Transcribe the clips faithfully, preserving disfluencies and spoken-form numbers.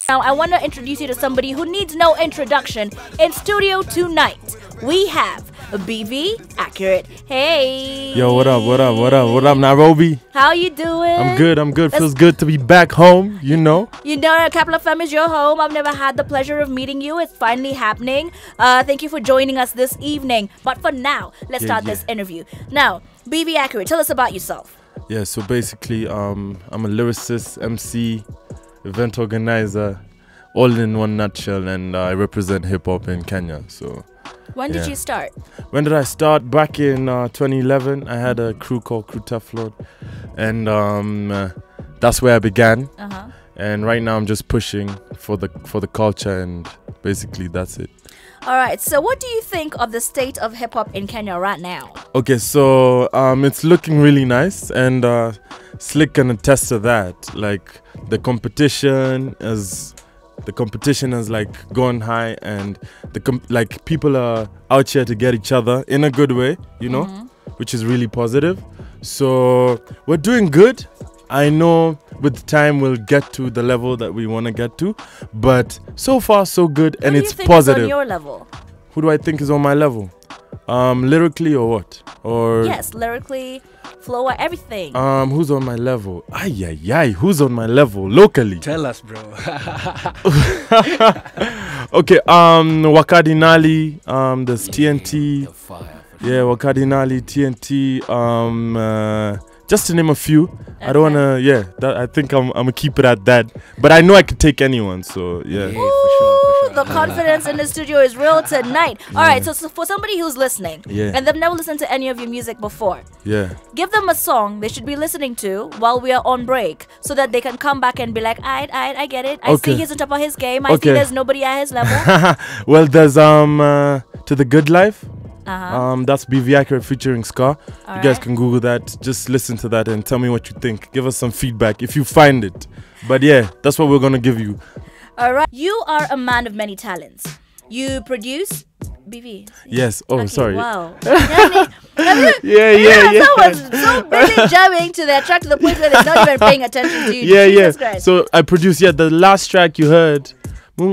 Now, I want to introduce you to somebody who needs no introduction. In studio tonight, we have B V Accurate. Hey. Yo, what up, what up, what up, what up, Nairobi? How you doing? I'm good, I'm good. Let's Feels good to be back home, you know. You know, Capital F M is your home. I've never had the pleasure of meeting you. It's finally happening. Uh, thank you for joining us this evening. But for now, let's yeah, start yeah. this interview. Now, B V Accurate, tell us about yourself. Yeah, so basically, um, I'm a lyricist, M C, event organizer, all in one nutshell, and uh, I represent hip-hop in Kenya, so... When yeah. did you start? When did I start? Back in uh, twenty eleven, I had a crew called Crew Teflon, and um, uh, that's where I began. Uh-huh. And right now I'm just pushing for the for the culture, and basically that's it. All right, so what do you think of the state of hip-hop in Kenya right now? Okay, so um, it's looking really nice, and uh, Slick can attest to that. Like, the competition is... The competition has like gone high, and the com like people are out here to get each other in a good way, you know, mm-hmm. which is really positive. So we're doing good. I know with time we'll get to the level that we want to get to, but so far so good, Who and do it's you think positive. Is on your level? Who do I think is on my level? Um, lyrically or what? Or yes, lyrically, flow, everything. Um, who's on my level? Ay, ay, ay, who's on my level locally? Tell us, bro. Okay, um, Wakadinali, um, there's T N T. Yeah, Wakadinali, T N T, um, uh, just to name a few. Okay. I don't wanna, yeah, that, I think I'm, I'm gonna keep it at that. But I know I could take anyone, so yeah. Yeah, for sure, for sure. The confidence in the studio is real tonight. Yeah. All right, so, so for somebody who's listening, yeah. and they've never listened to any of your music before, yeah, give them a song they should be listening to while we are on break, so that they can come back and be like, I, I, I get it. I okay. see he's on top of his game. I okay. see there's nobody at his level. Well, there's um, uh, To the Good Life. Uh-huh. Um, that's B V Accurate featuring Scar. All you guys right. can Google that. Just listen to that and tell me what you think. Give us some feedback if you find it. But yeah, that's what we're gonna give you. All right. You are a man of many talents. You produce B V. Yes. Oh, okay, sorry. Wow. yeah, yeah, yeah. Someone's so busy jamming to their track to the point where they're not even paying attention to you. Yeah, Jesus yeah. Christ. So I produced. Yeah, the last track you heard. Yeah.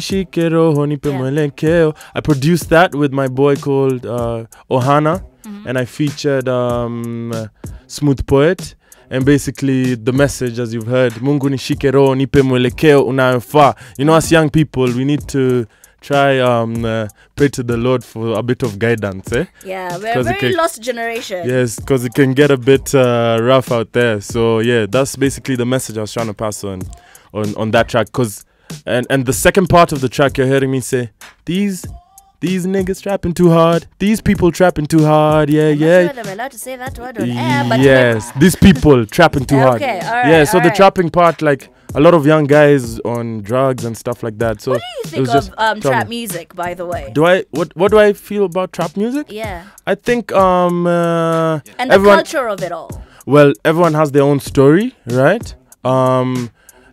I produced that with my boy called uh, Ohana, mm-hmm. and I featured um, uh, Smooth Poet. And basically the message, as you've heard, Mungu nishike roho nipe mwelekeo unayofaa. You know, as young people, we need to try um uh, pray to the Lord for a bit of guidance, eh? Yeah, we're a very can, lost generation. Yes, because it can get a bit uh, rough out there. So yeah, that's basically the message I was trying to pass on, on on that track. Cause and and the second part of the track, you're hearing me say, these. These niggas trapping too hard. These people trapping too hard. Yeah, I'm yeah. not sure I'm allowed to say that word on air, but yes, these people trapping too hard. Okay, all right. Yeah, so all the right. trapping part, like a lot of young guys on drugs and stuff like that. So what do you think of um, trap music, by the way? Do I what what do I feel about trap music? Yeah. I think um uh, and the everyone, culture of it all. Well, everyone has their own story, right? Um.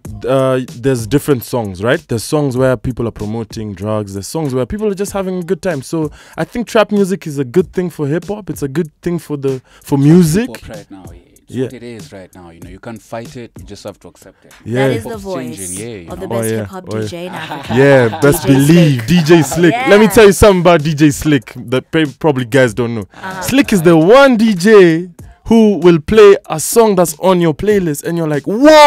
Uh, there's different songs, right? There's songs where people are promoting drugs. There's songs where people are just having a good time. So I think trap music is a good thing for hip hop. It's a good thing for the for music. Hip-hop right now, it's yeah. what it is right now. You know, you can't fight it. You just have to accept it. Yeah. That is the voice yeah, you of know? the best oh, yeah. hip hop oh, D J yeah. in Africa. Yeah, best D J believe Slick. D J Slick. Yeah. Let me tell you something about D J Slick that probably guys don't know. Uh-huh. Slick is the one D J who will play a song that's on your playlist and you're like,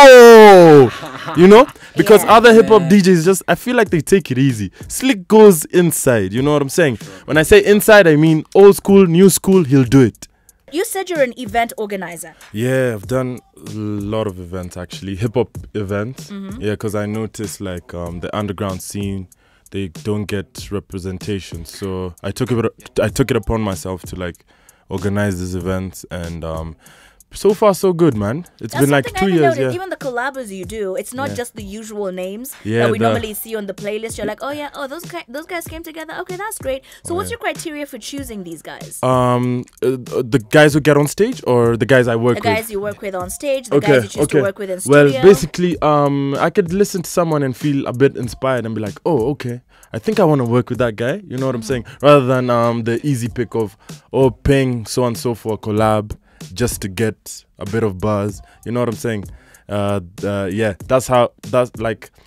whoa, you know, because yeah. other hip hop D Js just, I feel like they take it easy. Slick goes inside, you know what I'm saying? When I say inside, I mean old school, new school, he'll do it. You said you're an event organizer. Yeah, I've done a lot of events actually, hip hop events. Mm-hmm. Yeah, because I noticed like um, the underground scene, they don't get representation. So I took it, I took it upon myself to like organize these events, and um, so far so good, man. It's That's been like two I years. Noticed. Yeah. Even the collabs you do, it's not yeah. just the usual names yeah, that we the, normally see on the playlist. You're like, oh yeah, oh those guys, those guys came together. Okay, that's great. So oh, what's yeah. your criteria for choosing these guys? Um, uh, the guys who get on stage, or the guys I work the with? The guys you work with on stage, the okay, guys you choose okay. to work with in studio. Well, basically, um, I could listen to someone and feel a bit inspired and be like, oh, okay, I think I want to work with that guy. You know what I'm saying? Rather than um the easy pick of, oh, paying so and so for a collab just to get a bit of buzz. You know what I'm saying? Uh, uh yeah, that's how, that's like,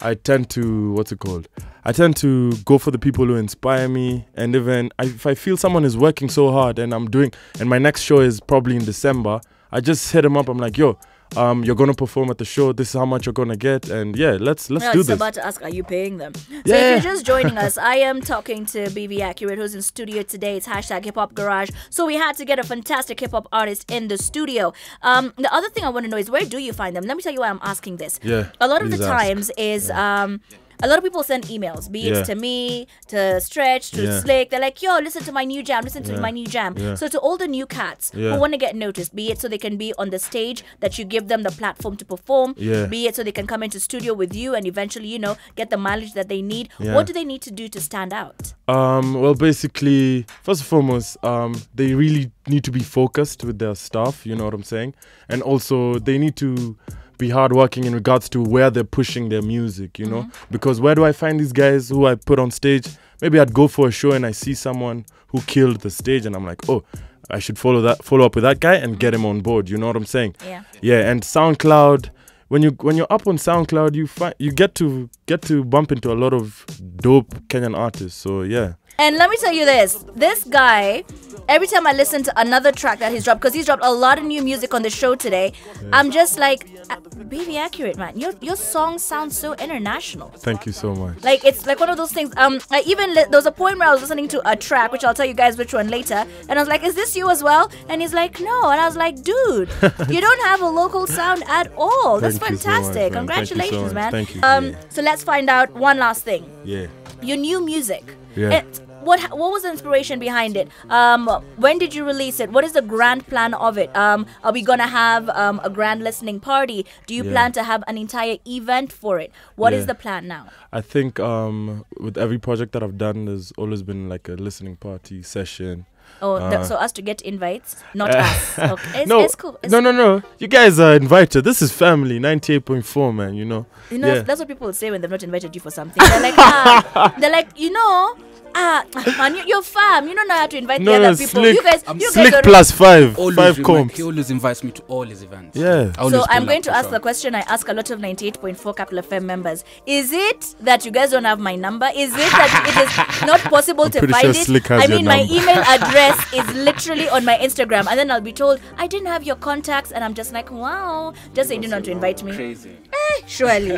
I tend to, what's it called? I tend to go for the people who inspire me. And even I, if I feel someone is working so hard and I'm doing, and my next show is probably in December, I just hit them up. I'm like, yo, um, you're gonna perform at the show. This is how much you're gonna get, and yeah, let's let's no, do it's this. about to ask, are you paying them? So Yeah. if you're just joining us, I am talking to B B Accurate, who's in studio today. It's hashtag Hip Hop Garage. So we had to get a fantastic hip hop artist in the studio. Um, the other thing I want to know is, where do you find them? Let me tell you why I'm asking this. Yeah, A lot of the please ask. times is um. A lot of people send emails, be it Yeah. to me, to Stretch, to Yeah. Slick. They're like, yo, listen to my new jam, listen to Yeah. my new jam. Yeah. So to all the new cats Yeah. who want to get noticed, be it so they can be on the stage, that you give them the platform to perform, Yeah. be it so they can come into studio with you and eventually, you know, get the mileage that they need. Yeah. What do they need to do to stand out? Um, well, basically, first and foremost, um, they really need to be focused with their stuff, you know what I'm saying? And also, they need to be hardworking in regards to where they're pushing their music, you know? Mm-hmm. Because where do I find these guys who I put on stage? Maybe I'd go for a show and I see someone who killed the stage and I'm like, oh, I should follow that, follow up with that guy and get him on board, you know what I'm saying? Yeah. Yeah, and SoundCloud, when you when you're up on SoundCloud, you find you get to get to bump into a lot of dope Kenyan artists. So yeah. And let me tell you this, this guy, every time I listen to another track that he's dropped, because he's dropped a lot of new music on the show today, yeah. I'm just like, baby accurate, man. Your your song sounds so international. Thank you so much. Like, it's like one of those things. Um, I even li- there was a point where I was listening to a track, which I'll tell you guys which one later, and I was like, "Is this you as well?" And he's like, "No," and I was like, "Dude, you don't have a local sound at all. That's Thank you so fantastic. much, man. Congratulations, Thank you so man." much. Thank you. Um, Yeah. so let's find out one last thing. Yeah. Your new music. Yeah. It, what what was the inspiration behind it? Um, when did you release it? What is the grand plan of it? Um, are we gonna have um, a grand listening party? Do you Yeah. plan to have an entire event for it? What is Yeah. the plan now? I think um, with every project that I've done, there's always been like a listening party session. Oh, th- Uh, so us to get invites, not us. Okay, it's, no, it's cool. It's no, no, no. You guys are invited. This is family. ninety-eight point four, man. You know. You know, Yeah. that's what people say when they've not invited you for something. They're like, ah, they're like, you know, ah, man, you, you're fam. You don't know how to invite No, the no, other people. Slick, You guys, I'm you guys Slick are plus five, Always five remind- comps. He always invites me to all his events. Yeah. I always So I'm pull going up to for ask sure. the question I ask a lot of ninety-eight point four Capital F M members. Is it that you guys don't have my number? Is it that it is not possible I'm to pretty find sure it? Slick has I your mean, my number. email address is literally on my Instagram, and then I'll be told I didn't have your contacts, and I'm just like, wow, just say you didn't want to invite me. Crazy. Eh, surely.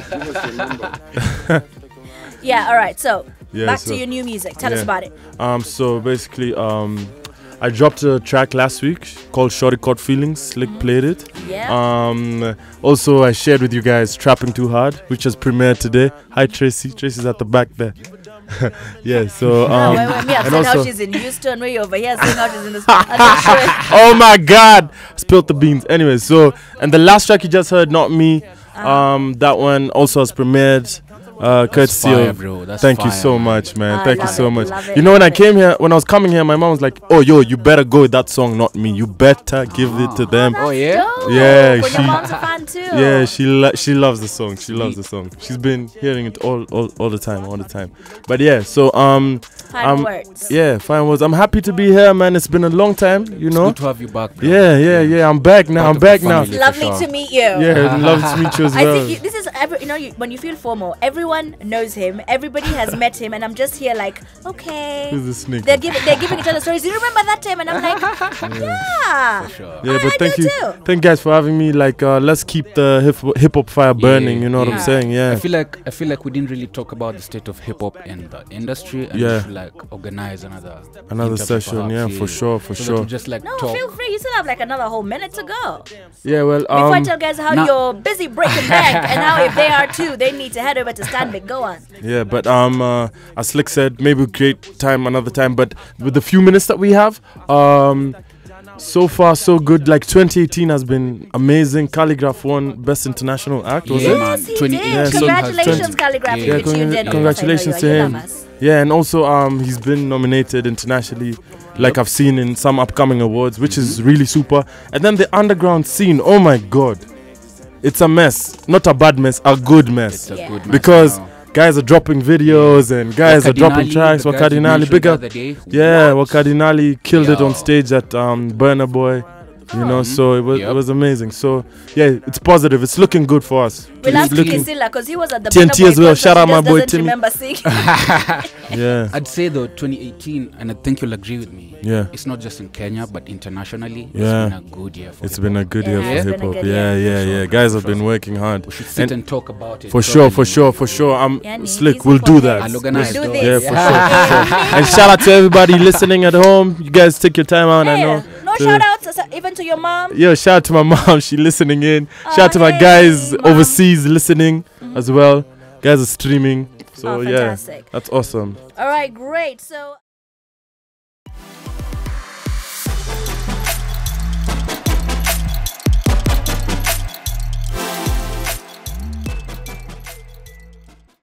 Yeah. All right. So Yeah, back so- to your new music. Tell us yeah. about it. Um, so basically, um, I dropped a track last week called Shorty Caught Feelings. Slick played it. Yeah. Um, also, I shared with you guys Trapping Too Hard, which has premiered today. Hi, Tracy. Tracy's at the back there. Yeah, so. Um, Oh, wait, wait, me, I've and said how also- she's in Houston, where you over here saying how she's in the I'm not sure. Oh my God! Spilled the beans. Anyway, so, and the last track you just heard, Not Me, um, that one also has premiered. Uh, courtesy fire, of. bro. That's Thank you fire, so man. much, man. I Thank you love so it, much. love it, You know, when I love it. came here, when I was coming here, my mom was like, "Oh, yo, you better go with that song, Not Me. You better give it to them." Oh, yeah? Dope. Yeah, When she- your mom's a fan too. Yeah, she lo- she loves the song. She loves the song. She's been hearing it all, all all the time, all the time. But yeah, so um, Final um, words. yeah, fine words. I'm happy to be here, man. It's been a long time, you It's know. good to have you back, bro. Yeah, yeah, yeah. I'm back now. Part I'm of the back now. family. Lovely for sure. to meet you. Yeah, love to meet you as I well. think you, this is every, you know you, when you feel formal, everyone knows him, everybody has met him, and I'm just here like, okay. Who's this nigga? They're giving they're giving each other stories. Do you remember that time? And I'm like, yeah. For sure. Yeah, I- but I thank do you, too. thank you guys for having me. Like, uh, let's keep the hip hip hop fire burning. Yeah, You know what yeah. I'm saying? Yeah. I feel like I feel like we didn't really talk about the state of hip hop in the industry, and Yeah. we should like organize another Another interview session, perhaps, yeah, for sure, for so that sure. we just like No, talk. feel free. You still have like another whole minute to go. Yeah, well, Before I um, tell guys how nah. you're busy breaking bank and how if they are too, they need to head over to Stanbic. Go on. yeah, but um, uh, as Slick said, maybe we'll create time another time. But with the few minutes that we have, um, so far so good. Like twenty eighteen has been amazing. Calligraph won Best International Act, was Yeah, it? man. Yes, he twenty did. Yeah, so Congratulations, twenty Calligraph. Yeah, if you tuned in. congra- Of course, congratulations I to know you are. him. You love us. Yeah, and also um, he's been nominated internationally, like I've seen in some upcoming awards, which is really super. And then the underground scene, oh my God, it's a mess. Not a bad mess, a good mess. It's a Yeah. good Because message guys are dropping videos and guys are dropping Wakadinali, tracks. the guys you Wakadinali, mentioned big the up. other day. Yeah, Wakadinali killed it Yo. on stage at um, Burner Boy. You know, so it was Yep. it was amazing. So yeah, it's positive. It's looking good for us. We It's love looking- Kisila because he was at the T N T Burna Boy as well. concert, Shout he out my just boy doesn't Timmy. remember singing. Yeah, I'd say though, twenty eighteen, and I think you'll agree with me. yeah. It's not just in Kenya, but internationally, Yeah. it's been a good year for It's hip-hop. been a good It year has for been hip a hop. good Yeah, year. yeah, For yeah. sure, Guys for have been sure. working hard. We should sit And and, talk about it. for sure, for properly. sure, for sure. I'm Yani, slick. these We'll do hip-hop that. heads, I'll organize we'll do those. this. Yeah, for sure. And shout out to everybody listening at home. You guys take your time out. I Hey, know. no To- shout outs uh, even to your mom. Yo, shout out to my mom. She listening in. Oh, shout out to my hey, guys mom. overseas listening as well. Guys are streaming. So Oh, yeah, fantastic. that's awesome. All right, great. So.